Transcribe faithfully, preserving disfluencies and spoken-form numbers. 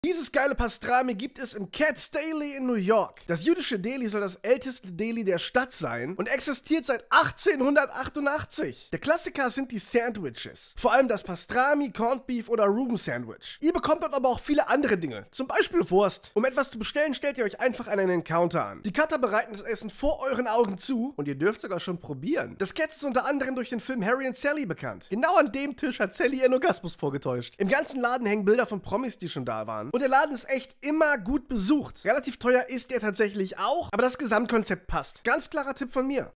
Dieses geile Pastrami gibt es im Katz Deli in New York. Das jüdische Deli soll das älteste Deli der Stadt sein und existiert seit achtzehnhundertachtundachtzig. Der Klassiker sind die Sandwiches. Vor allem das Pastrami, Corned Beef oder Reuben Sandwich. Ihr bekommt dort aber auch viele andere Dinge, zum Beispiel Wurst. Um etwas zu bestellen, stellt ihr euch einfach an einen Counter an. Die Cutter bereiten das Essen vor euren Augen zu und ihr dürft sogar schon probieren. Das Katz ist unter anderem durch den Film Harry und Sally bekannt. Genau an dem Tisch hat Sally ihren Orgasmus vorgetäuscht. Im ganzen Laden hängen Bilder von Promis, die schon da waren. Und der Laden ist echt immer gut besucht. Relativ teuer ist der tatsächlich auch, aber das Gesamtkonzept passt. Ganz klarer Tipp von mir.